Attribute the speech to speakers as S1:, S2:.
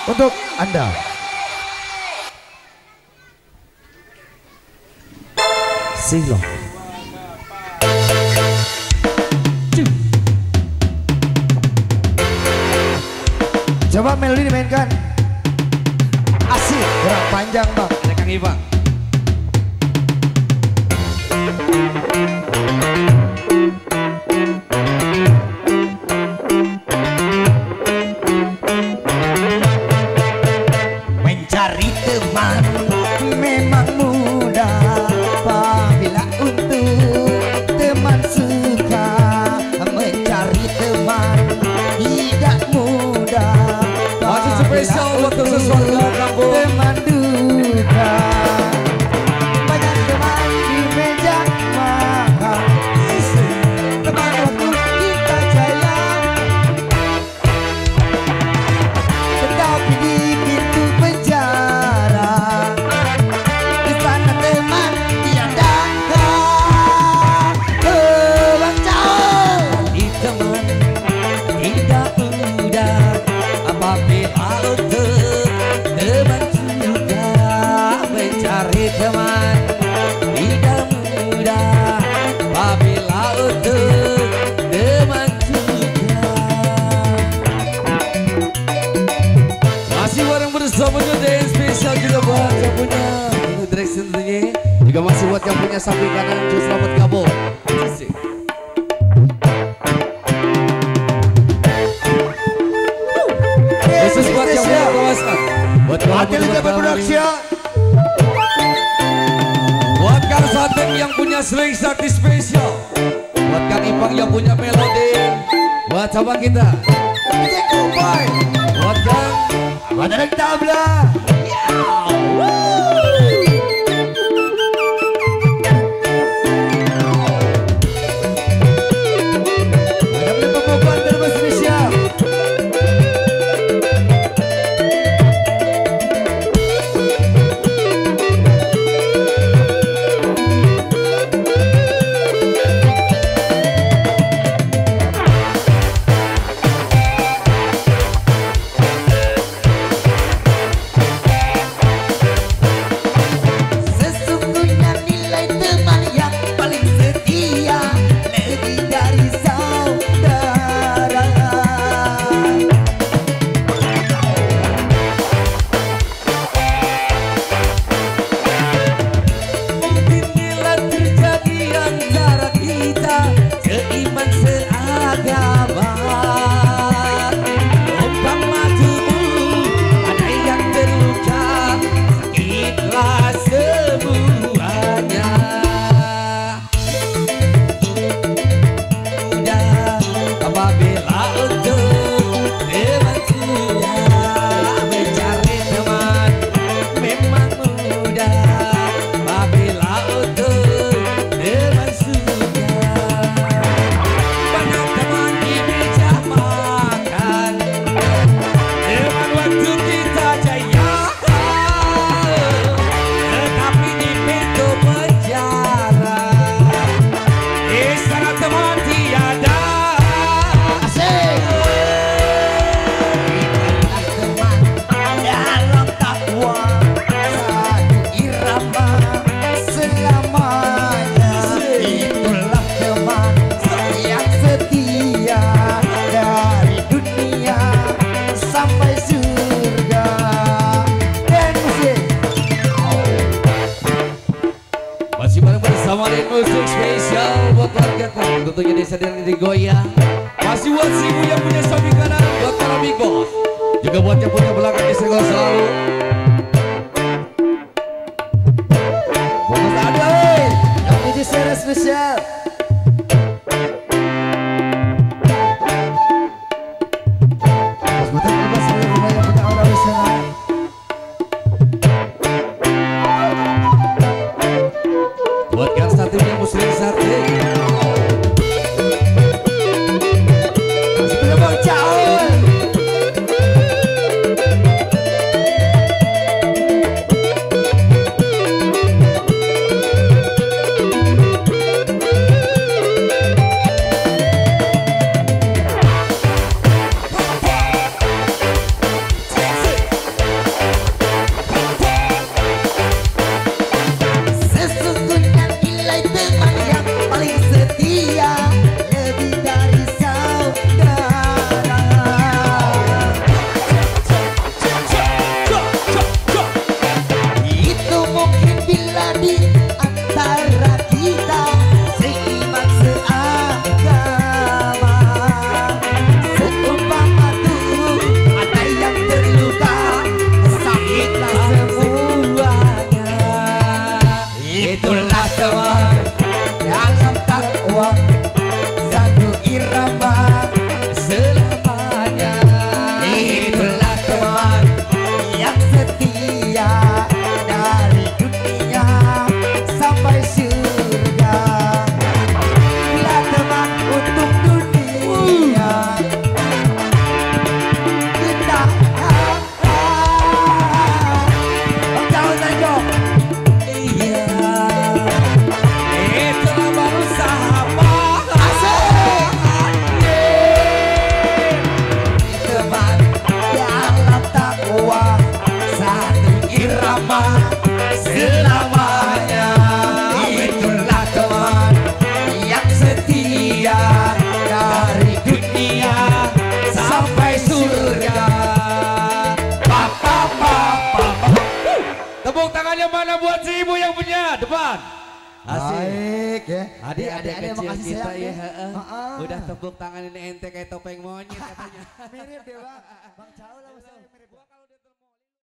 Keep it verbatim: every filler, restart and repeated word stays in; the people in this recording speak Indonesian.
S1: untuk Anda. Silo. Coba melodi dimainkan. Asik, gerak panjang bang.
S2: Ada Kang Ibang.
S1: Mencari teman memang mudah, apabila untuk teman suka. Mencari teman tidak mudah,
S2: masih spesial buat sesuatu kampung.
S1: Teman duka, banyak teman di meja makan. Teman waktu kita jaya, tetapi di pintu penjara, di sana teman diadakan. Oh, Bang Cao, di teman tidak mudah, apabila untuk teman juga. Mencari teman tidak mudah, apabila untuk teman juga.
S2: Masih bareng bersamanya dan spesial juga buat yang punya untuk direction tentunya. Juga masih buat yang punya samping kanan Jus Selamat Kabur. Asik. Khusus buat yang punya kawasan. Buat
S1: Atelita Production.
S2: Buat Kang Satem yang punya sering sakti spesial. Buat Kang Ipang yang punya melodi. Buat cabang kita.
S1: Kupai,
S2: Buat Kang
S1: ada tabla. Ada pembukaan terima spesial. Sesungguhnya nilai teman yang paling setia lebih dari saudara.
S2: mungkin bila terjadi antara kita seiman seagama. Umpama tubuh ada yang terluka, sakitlah semuanya. Mudah apabila untuk teman sudah. Mencari teman memang mudah, apabila untuk teman sudah. Banyak teman di meja makan, teman waktu kita jaya, tetapi di pintu penjara, di sana teman tiada.
S1: Asik. Itulah teman dalam takwa, satu irama selamanya. Itulah teman yang setia dari dunia sampai surga. Dan musik.
S2: Masih bareng bersama dengan musik spesial buat warga kampung, tentunya desa dan di goyang. Masih buat si ibu yang punya samping kanan, buat para bigos. Juga buat yang punya belakang di senggol selalu.
S1: Fokus ada, weh. Yang ini secara spesial. Mas Butet bebas dari rumah yang punya aura besar.
S2: Buat Kang Satim yang muslim sate.
S1: Masih punya Bang Cao.
S2: yang punya depan. Asik.
S1: Baik ya.
S2: Adik-adik
S1: Adik-adik
S2: kecil
S1: makasih
S2: kita
S1: sayang,
S2: ya,
S1: ya.
S2: heeh.
S1: Heeh.
S2: Udah tepuk tangan ini ente kayak topeng monyet katanya.
S1: Mirip deh bang. Bang Cao lah, mirip.